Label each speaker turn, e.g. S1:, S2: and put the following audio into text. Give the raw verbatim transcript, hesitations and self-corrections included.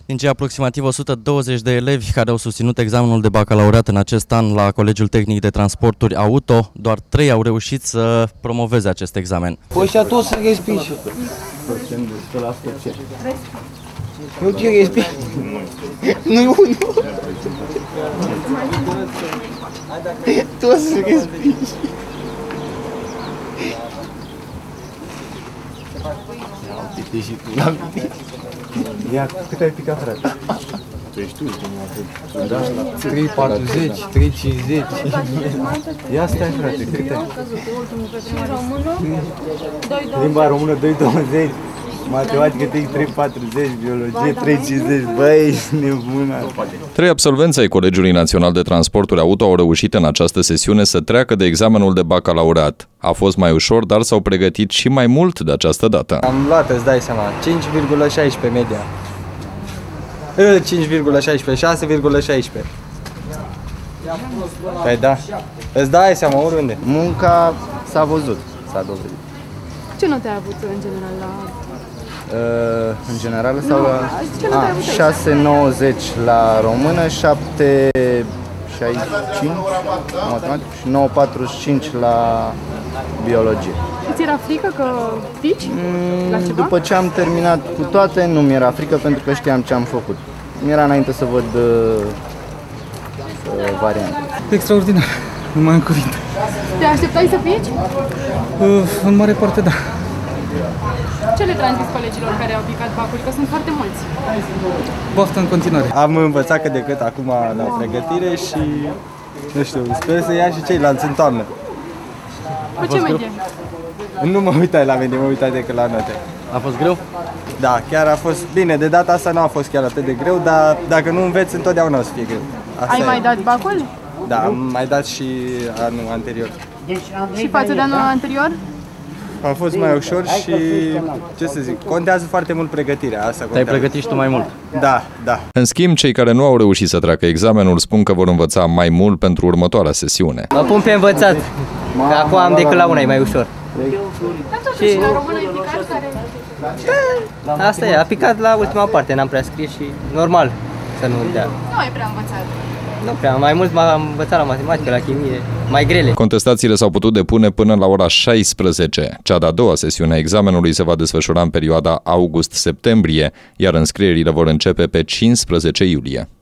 S1: Din cei aproximativ o sută douăzeci de elevi care au susținut examenul de bacalaureat în acest an la Colegiul Tehnic de Transporturi Auto, doar trei au reușit să promoveze acest examen.
S2: Păi și tu să respiri. Eu ce respiri? Nu-i unul. Tu să respiri. Și tu l-am pitit. Ia, cât ai picat, frate?
S3: Tu ești tu,
S2: trei patruzeci, trei cincizeci. Ia stai, frate, cât ai? Limba română doi douăzeci, matematică trei patruzeci, biologie trei cincizeci. Băi, ești nebună.
S4: Trei absolvenți ai Colegiului Național de Transporturi Auto au reușit în această sesiune să treacă de examenul de bacalaureat. A fost mai ușor, dar s-au pregătit și mai mult de această dată.
S2: Am luat, îți dai seama, cinci virgulă șaisprezece media. cinci virgulă șaisprezece, șase virgulă șaisprezece. Păi da, îți dai seama oriunde. Munca s-a văzut, s-a dovedit.
S5: Ce note ai avut în general la...
S2: Uh, în general sau la... A, șase virgulă nouăzeci la română, șapte virgulă șaizeci și cinci la matematică și nouă virgulă patruzeci și cinci la biologie.
S5: Îți era frică că pici mm, la ceva?
S2: După ce am terminat cu toate, nu mi-era frică pentru că știam ce am făcut. Mi-era înainte să văd uh, uh, variante.
S6: Extraordinar, nu mai am cuvinte.
S5: Te așteptai să pici?
S6: Uh, în mare parte, da.
S5: Ce le transmis colegilor care au picat bacul? Că sunt foarte mulți.
S6: Baftă în continuare.
S2: Am învățat cât de cât acum la pregătire și, nu știu, sper să ia și ceilalți în toamnă.
S5: Cu ce medie?
S2: Nu mă uitai la medie, mă uitai decât la note.
S1: A fost greu?
S2: Da, chiar a fost bine. De data asta nu a fost chiar atât de greu, dar dacă nu înveți, întotdeauna o să fie greu. Asta
S5: Ai
S2: e.
S5: mai dat bacul?
S2: Da, am mai dat și anul anterior.
S5: Și față de anul anterior?
S2: A fost mai ușor și, ce să zic, contează foarte mult pregătirea. Asta
S1: Te-ai pregătit și tu mai mult?
S2: Da, da.
S4: În schimb, cei care nu au reușit să treacă examenul spun că vor învăța mai mult pentru următoarea sesiune.
S7: Mă pun pe învățat, că acum am decât la una, e mai ușor.
S5: Și la română e picat care...
S7: Asta e, a picat la ultima parte, n-am prea scris și normal să nu dea.
S5: Nu ai prea învățat.
S7: Nu prea, mai mult m-am învățat la matematică, la chimie, mai grele.
S4: Contestațiile s-au putut depune până la ora șaisprezece. Cea de-a doua sesiune a examenului se va desfășura în perioada august-septembrie, iar înscrierile vor începe pe cincisprezece iulie.